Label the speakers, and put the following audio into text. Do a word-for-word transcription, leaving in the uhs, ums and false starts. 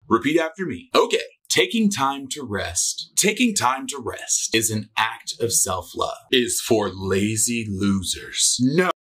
Speaker 1: Repeat after me. Okay. Taking time to rest. Taking time to rest is an act of self-love. Is for lazy losers. No.